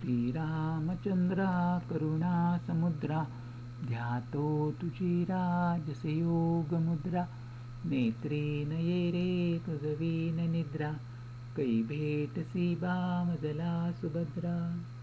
श्रीरामचंद्रा करुणा समुद्रा ध्यातो तुझी राजसे योग मुद्रा नेत्रे नये रे तुझवीन निद्रा कै भेटसी बामजला सुभद्रा.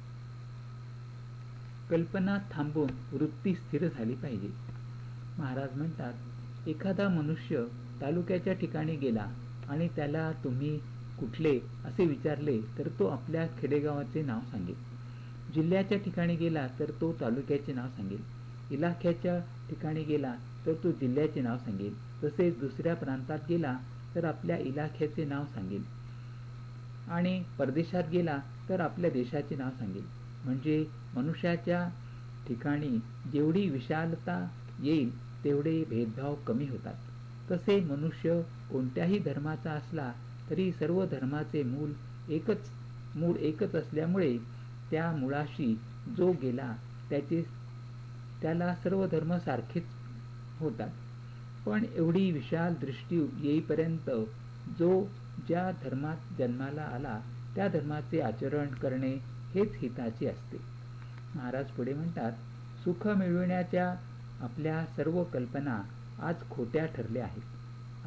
कल्पना थांबून वृत्ती स्थिर झाली पाहिजे. महाराज म्हणतात, एखादा मनुष्य तालुक्याच्या ठिकाणी गेला आणि त्याला तुम्ही कुठले असे विचारले तर तो आपल्या खेडेगावाचे नाव सांगेल. जिल्ह्याच्या ठिकाणी गेला तर तो तालुक्याचे नाव सांगेल. इलाख्याच्या ठिकाणी गेला तर तो जिल्ह्याचे नाव सांगेल. तसेच दुसऱ्या प्रांतात गेला तर आपल्या इलाख्याचे नाव सांगेल आणि परदेशात गेला तर आपल्या देशाचे नाव सांगेल. म्हणजे मनुष्याच्या ठिकाणी जेवढी विशालता येईल तेवढे भेदभाव कमी होतात. तसे मनुष्य कोणत्याही धर्माचा असला तरी सर्व धर्माचे मूळ एकच असल्यामुळे त्या मुळाशी जो गेला त्याला सर्व धर्म सारखेच होतात. पण एवढी विशाल दृष्टी येईपर्यंत जो ज्या धर्मात जन्माला आला त्या धर्माचे आचरण करणे हेच हिताचे असते. महाराज पुढे म्हणतात, सुख मिळविण्याच्या आपल्या सर्व कल्पना आज खोट्या ठरल्या आहेत.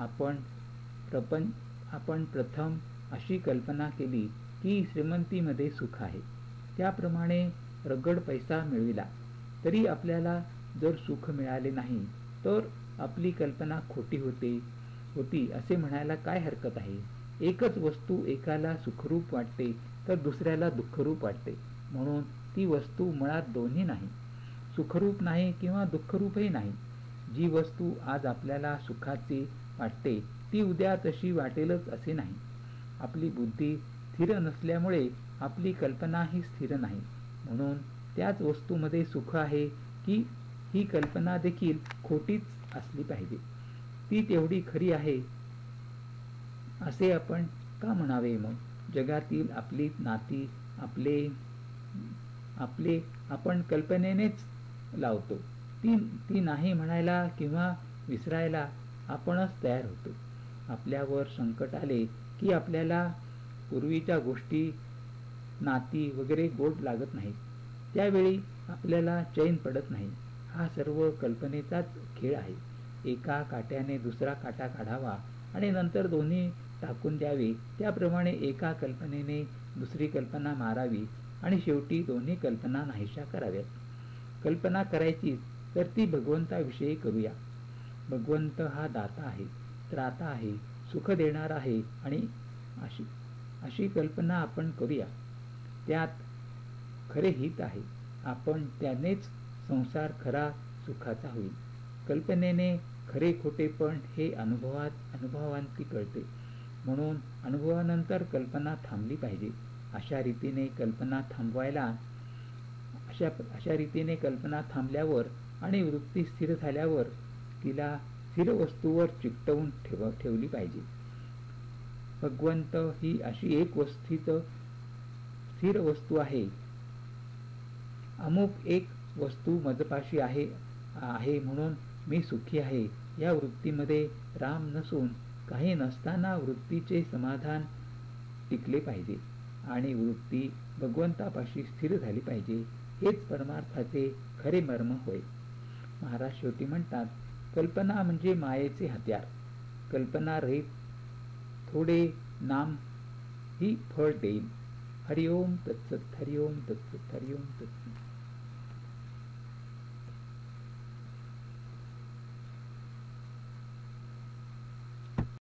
आपण प्रथम अशी कल्पना केली की श्रीमंतीमध्ये सुख आहे. त्याप्रमाणे रगड पैसा मिळविला तरी आपल्याला जर सुख मिळाले नाही तर आपली कल्पना खोटी होती असे म्हणायला काय हरकत आहे. एकच वस्तू एकाला सुखरूप वाटते तर दुसऱ्याला दुःखरूप वाटते. म्हणून ती वस्तू मुळात दोन्ही नाही, सुखरूप नाही किंवा दुःखरूपही नाही. जी वस्तू आज आपल्याला सुखाची वाटते ती उद्या तशी वाटेलच असे नाही. आपली बुद्धी स्थिर नसल्यामुळे आपली कल्पनाही स्थिर नाही. म्हणून त्याच वस्तूमध्ये सुख आहे की ही कल्पना देखील खोटीच असली पाहिजे. ती तेवढी खरी आहे असे आपण का म्हणावे. मग जगातील आपली नाती आपले आपण कल्पनेनेच लावतो. ती नाही म्हणायला किंवा विसरायला आपणच तयार होतो. आपल्यावर संकट आले की आपल्याला पूर्वीच्या गोष्टी नाती वगैरे गोड लागत नाहीत. त्यावेळी आपल्याला चैन पडत नाही. हा सर्व कल्पनेचाच खेळ आहे. एका काट्याने दुसरा काटा काढावा आणि नंतर दोन्ही टाकून द्यावे. त्याप्रमाणे एका कल्पनेने दुसरी कल्पना मारावी आणि शेवटी दोन्ही कल्पना नाहीशा कराव्यात. कल्पना करायची तर ती भगवंताविषयी करूया. भगवंत हा दाता आहे, त्राता आहे, सुख देणार आहे आणि अशी कल्पना आपण करूया. त्यात खरे हित आहे. आपण त्यानेच संसार खरा सुखाचा होईल. कल्पनेने खरे खोटेपण हे अनुभवांती कळते. म्हणून अनुभवानंतर कल्पना थांबली पाहिजे. अशा रीतीने कल्पना थांबल्यावर आणि वृत्ती स्थिर झाल्यावर तिला स्थिर वस्तूवर चिकटवून ठेवली पाहिजे. भगवंत ही अशी एक स्थिर वस्तू आहे. अमुक एक वस्तू मजपाशी आहे म्हणून मी सुखी आहे या वृत्तीमध्ये राम नसून काही नसताना वृत्तीचे समाधान टिकले पाहिजे आणि वृत्ती भगवंतापाशी स्थिर झाली पाहिजे. हेच परमार्थाचे खरे मर्म होय. महाराज शेवटी म्हणतात, कल्पना म्हणजे मायेचे हत्यार. कल्पना रहित थोडे नाम ही फळ देईल. हरिओम तत्सत, हरिओम तत्सत, हरिओम तत्सत.